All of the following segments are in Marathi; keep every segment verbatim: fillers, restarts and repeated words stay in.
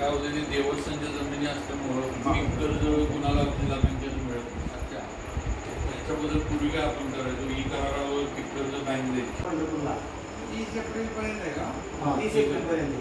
काय होतं ते देवस्थानच्या जमिनी असल्यामुळं पीक कर्ज कुणाला जिल्हा बँकेतून मिळत नाही. अच्छा, त्याच्याबद्दल पूर्वी काय आपण करायचो, ई करारावर पीक कर्ज बँक द्यायची. पंढरपूरला तीस एप्रिल पर्यंत आहे का? तीस एप्रिल पर्यंत.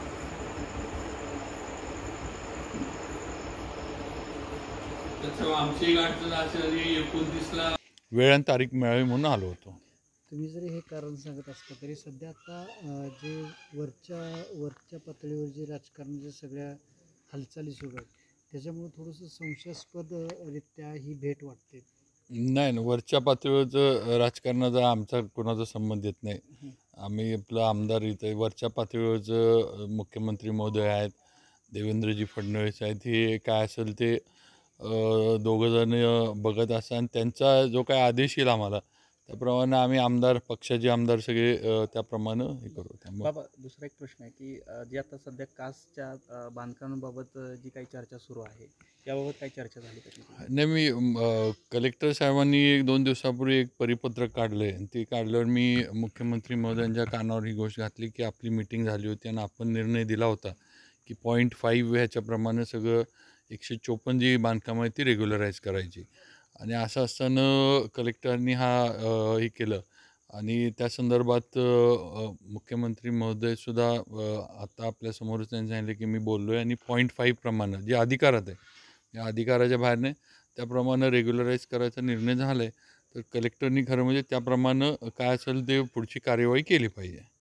त्याच्यामुळे आमची एक अडचण अशी आली एकोणतीसला वेळ आणि तारीख मिळावी म्हणून आलो होतो. तुम्ही जरी हे कारण सांगत असता तरी सध्या आता अ, जे वरच्या वरच्या पातळीवर जे राजकारणाच्या सगळ्या हालचाली सुरू आहेत त्याच्यामुळे थोडंसं संशयास्पदरित्या ही भेट वाटते. नाही ना, वरच्या पातळीवरचं राजकारणाचा आमचा कोणाचा संबंध येत नाही. आम्ही आपलं आमदार इथे वरच्या पातळीवरचं मुख्यमंत्री महोदय आहेत, देवेंद्रजी फडणवीस आहेत, हे काय असेल ते दोघंजण बघत असतात आणि त्यांचा जो काय आदेश येईल आम्हाला त्याप्रमाणे आम्ही आमदार पक्षाचे आमदार सगळे अ, त्याप्रमाणे हे करू. त्यामुळे बाबा दुसरा एक प्रश्न आहे की अ, जी आता सध्या कासच्या अ, बांधकामाबाबत अ, जी काही चर्चा सुरू आहे याबाबत काही चर्चा झाली का तुमची? नाही, मी अ, कलेक्टर साहेबांनी एक दोन दिवसापूर्वी एक परिपत्रक काढलं आहे. ते काढल्यावर मी मुख्यमंत्री महोदयांच्या कानावर ही गोष्ट घातली की आपली मिटिंग झाली होती आणि आपण निर्णय दिला होता की पॉईंट फाईव्ह ह्याच्याप्रमाणे सगळं एकशे चोपन्न जी बांधकामं आहे ती रेग्युलराईज करायची. आणि असं असताना कलेक्टरांनी हा अ, हे केलं आणि त्या संदर्भात अ, मुख्यमंत्री महोदयसुद्धा अ, आता आपल्यासमोरच त्यांनी सांगितलं की मी बोललो आहे आणि पॉईंट फाईव्ह प्रमाणे जे अधिकारात आहे या अधिकाराच्या बाहेर नाही त्याप्रमाणे रेग्युलराईज करायचा निर्णय झाला आहे. तर कलेक्टरनी खरं म्हणजे त्याप्रमाणे काय असेल ते पुढची कार्यवाही केली पाहिजे.